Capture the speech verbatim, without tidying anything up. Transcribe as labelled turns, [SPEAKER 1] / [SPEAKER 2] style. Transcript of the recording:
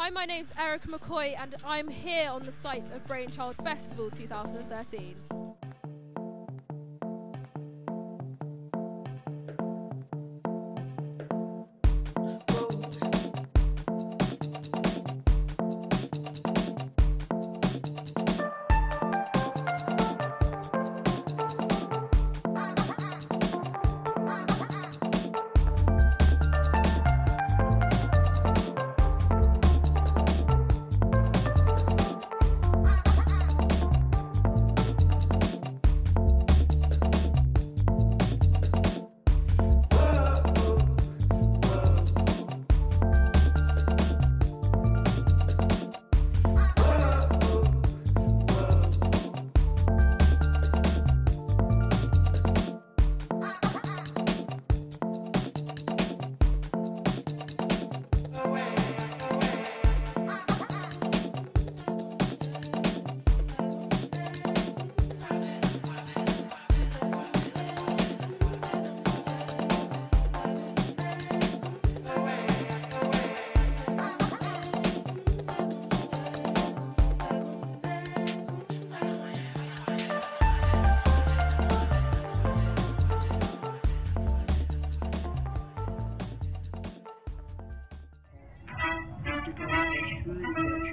[SPEAKER 1] Hi, my name's Erica McKoy and I'm here on the site of Brainchild Festival two thousand thirteen.
[SPEAKER 2] Through